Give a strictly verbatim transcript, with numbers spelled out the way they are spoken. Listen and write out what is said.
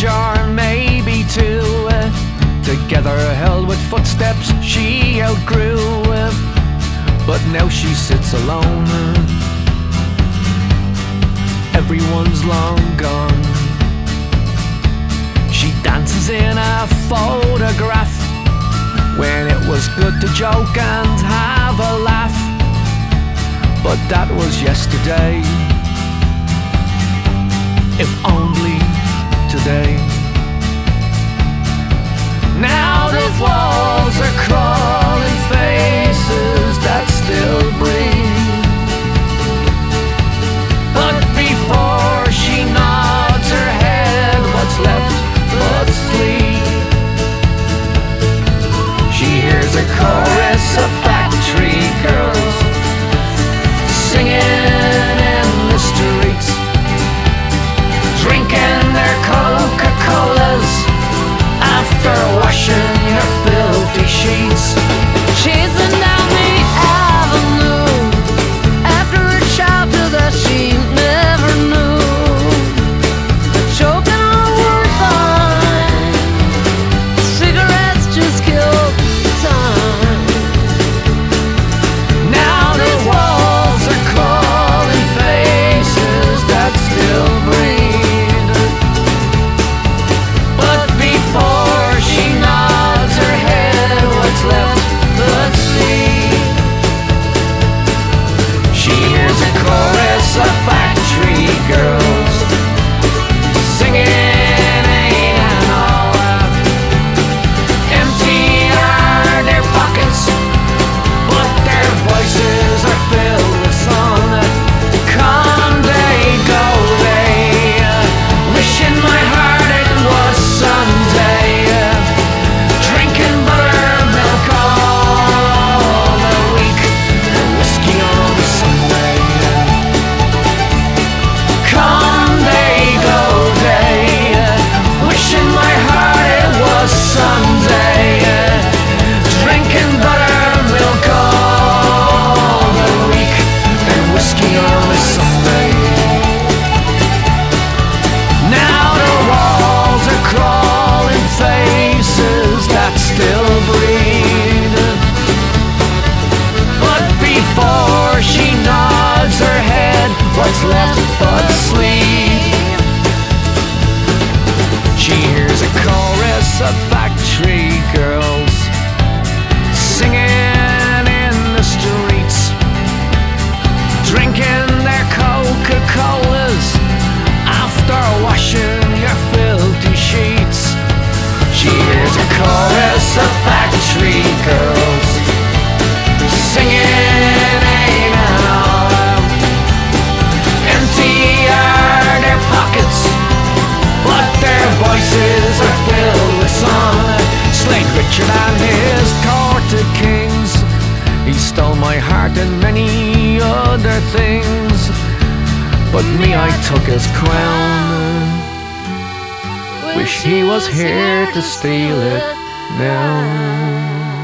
or maybe two. Together held with footsteps she outgrew. But now she sits alone. Everyone's long gone. She dances in a photograph when it was good to joke and have a laugh. But that was yesterday. If only today. Now the walls are crawling faces that still breathe. But before she nods her head, what's left but sleep? She hears a chorus of factory girls singing in the streets, drinking their Coca-Colas after washing your filthy sheets. Chasing down the avenue after a chapter that she never knew. Choking on woodbine, cigarettes just killed time. Now the walls are crawling faces that still breathe. But before she nods her head, what's left but see? She hears a chorus of factory girls singing ain't and all. Empty are their pockets, but their voices are filled with song. Come day, go day, wishing my heart it was Sunday. Drinking buttermilk all the week and whiskey on Sunday. Come day, go day, wishing my heart it was Sunday. Drinking buttermilk all the week and whiskey on a Sunday. Now the walls are crawling faces that still breathe. But before she nods her head, what's left but sleep? She hears a chorus of factory girls singing in the streets, drinking their Coca-Colas after washing your filthy sheets. She hears a chorus of factory girls singing ain't and all. Empty are their pockets, but their voices are filled with song. Slade Richard and his courted kings, he stole my heart and many other things. But me, I took his crown. Wish he was here to steal it now.